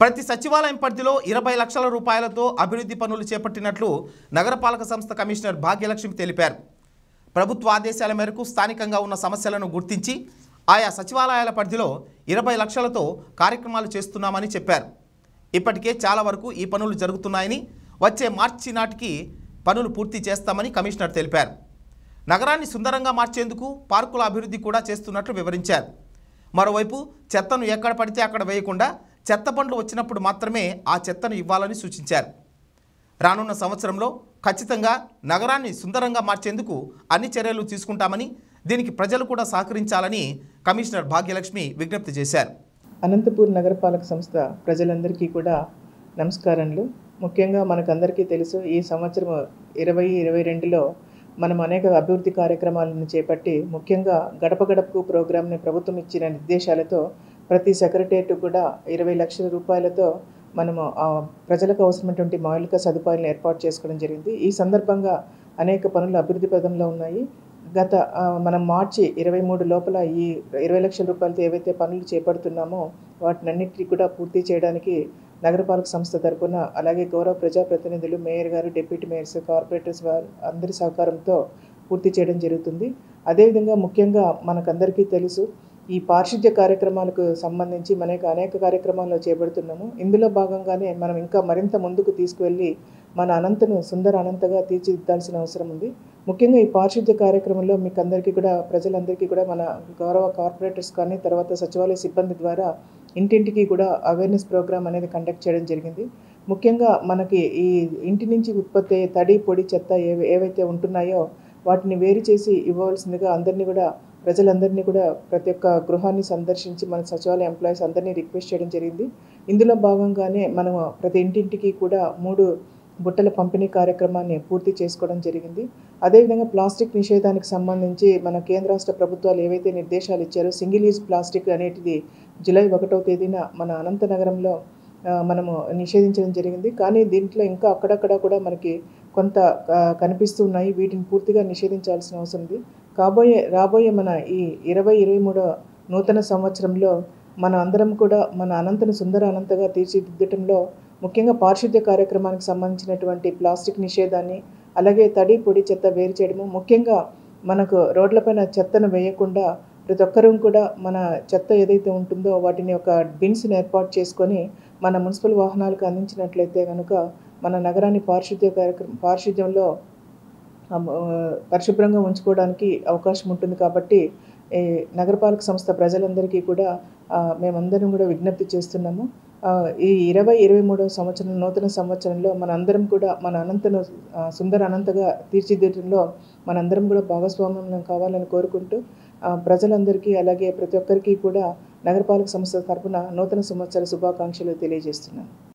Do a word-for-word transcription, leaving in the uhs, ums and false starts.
ప్రతి సచివాలయం పరిధిలో ఇరవై లక్షల రూపాయలతో అభివృద్ధి పనులు చేపట్టినట్లు నగరపాలక సంస్థ కమిషనర్ భాగ్యలక్ష్మి తెలిపారు. ప్రభుత్వ ఆదేశాల మేరకు స్థానికంగా ఉన్న సమస్యలను గుర్తించి ఆయా సచివాలయాల పరిధిలో ఇరవై లక్షలతో కార్యక్రమాలు చేస్తున్నామని చెప్పారు. ఇప్పటికే చాలా వరకు ఈ పనులు జరుగుతున్నాయని, వచ్చే మార్చి నాటికి పనులు పూర్తి చేస్తామని కమిషనర్ తెలిపారు. నగరాన్ని సుందరంగా మార్చేందుకు పార్కుల అభివృద్ధి కూడా చేస్తున్నట్లు వివరించారు. మరోవైపు చెత్తను ఎక్కడ పడితే అక్కడ వేయకుండా చెత్త బండ్లు వచ్చినప్పుడు మాత్రమే ఆ చెత్తను ఇవ్వాలని సూచించారు. రానున్న సంవత్సరంలో ఖచ్చితంగా నగరాన్ని సుందరంగా మార్చేందుకు అన్ని చర్యలు తీసుకుంటామని, దీనికి ప్రజలు కూడా సహకరించాలని కమిషనర్ భాగ్యలక్ష్మి విజ్ఞప్తి చేశారు. అనంతపూర్ నగరపాలక సంస్థ ప్రజలందరికీ కూడా నమస్కారాలు. ముఖ్యంగా మనకందరికీ తెలుసు, ఈ సంవత్సరం ఇరవై ఇరవై రెండులో మనం అనేక అభివృద్ధి కార్యక్రమాలను చేపట్టి, ముఖ్యంగా గడప గడపకు ప్రోగ్రామ్ని ప్రభుత్వం ఇచ్చిన నిర్దేశాలతో ప్రతి సెక్రటేరియట్ కూడా ఇరవై లక్షల రూపాయలతో మనము ప్రజలకు అవసరమైనటువంటి మౌలిక సదుపాయాలను ఏర్పాటు చేసుకోవడం జరిగింది. ఈ సందర్భంగా అనేక పనులు అభివృద్ధి పదంలో ఉన్నాయి. గత మనం మార్చి ఇరవై మూడు లోపల ఈ ఇరవై లక్షల రూపాయలతో ఏవైతే పనులు చేపడుతున్నామో వాటినన్నిటికీ కూడా పూర్తి చేయడానికి నగరపాలక సంస్థ తరఫున, అలాగే గౌరవ ప్రజాప్రతినిధులు, మేయర్ గారు, డిప్యూటీ మేయర్స్, కార్పొరేటర్స్ వారు అందరి సహకారంతో పూర్తి చేయడం జరుగుతుంది. అదేవిధంగా ముఖ్యంగా మనకందరికీ తెలుసు, ఈ పారిశుద్ధ్య కార్యక్రమాలకు సంబంధించి మనకు అనేక కార్యక్రమాల్లో చేపడుతున్నాము. ఇందులో భాగంగానే మనం ఇంకా మరింత ముందుకు తీసుకువెళ్ళి మన అనంతను సుందర అనంతగా తీర్చిదిద్దాల్సిన అవసరం ఉంది. ముఖ్యంగా ఈ పారిశుద్ధ్య కార్యక్రమంలో మీకు అందరికీ కూడా, ప్రజలందరికీ కూడా మన గౌరవ కార్పొరేటర్స్ కానీ, తర్వాత సచివాలయ సిబ్బంది ద్వారా ఇంటింటికి కూడా అవేర్నెస్ ప్రోగ్రామ్ అనేది కండక్ట్ చేయడం జరిగింది. ముఖ్యంగా మనకి ఈ ఇంటి నుంచి ఉత్పత్తి అయ్యే తడి, పొడి, చెత్త ఏవి ఏవైతే ఉంటున్నాయో వాటిని వేరు చేసి ఇవ్వవలసిందిగా అందరినీ కూడా ప్రజలందరినీ కూడా ప్రతి ఒక్క గృహాన్ని సందర్శించి మన సచివాలయ ఎంప్లాయీస్ అందరినీ రిక్వెస్ట్ చేయడం జరిగింది. ఇందులో భాగంగానే మనం ప్రతి ఇంటింటికి కూడా మూడు బుట్టల పంపిణీ కార్యక్రమాన్ని పూర్తి చేసుకోవడం జరిగింది. అదేవిధంగా ప్లాస్టిక్ నిషేధానికి సంబంధించి మన కేంద్ర రాష్ట్ర ప్రభుత్వాలు ఏవైతే నిర్దేశాలు ఇచ్చారో, సింగిల్ యూజ్ ప్లాస్టిక్ అనేటిది జూలై ఒకటవ తేదీన మన అనంత నగరంలో మనము నిషేధించడం జరిగింది. కానీ దీంట్లో ఇంకా అక్కడక్కడ కూడా మనకి కొంత కనిపిస్తూ ఉన్నాయి. వీటిని పూర్తిగా నిషేధించాల్సిన అవసరం ఉంది. కాబోయే రాబోయే మన ఈ ఇరవై ఇరవై మూడో నూతన సంవత్సరంలో మన అందరం కూడా మన అనంతను సుందర అనంతగా తీర్చిదిద్దటంలో ముఖ్యంగా పారిశుద్ధ్య కార్యక్రమానికి సంబంధించినటువంటి ప్లాస్టిక్ నిషేధాన్ని, అలాగే తడి, పొడి, చెత్త వేరు చేయడము, ముఖ్యంగా మనకు రోడ్లపైన చెత్తను వేయకుండా ప్రతి ఒక్కరూ కూడా మన చెత్త ఏదైతే ఉంటుందో వాటిని ఒక బిన్స్ని ఏర్పాటు చేసుకొని మన మున్సిపల్ వాహనాలకు అందించినట్లయితే కనుక మన నగరాన్ని పారిశుద్ధ్య కార్యక్రమం పారిశుద్ధ్యంలో పరిశుభ్రంగా ఉంచుకోవడానికి అవకాశం ఉంటుంది. కాబట్టి నగరపాలక సంస్థ ప్రజలందరికీ కూడా మేమందరం కూడా విజ్ఞప్తి చేస్తున్నాము. ఈ ఇరవై ఇరవై మూడవ సంవత్సరం నూతన సంవత్సరంలో మన అందరం కూడా మన అనంతను సుందర అనంతగా తీర్చిదిద్దడంలో మనందరం కూడా భాగస్వామ్యం కావాలని కోరుకుంటూ ప్రజలందరికీ, అలాగే ప్రతి ఒక్కరికి కూడా నగరపాలక సంస్థ తరఫున నూతన సంవత్సర శుభాకాంక్షలు తెలియజేస్తున్నాను.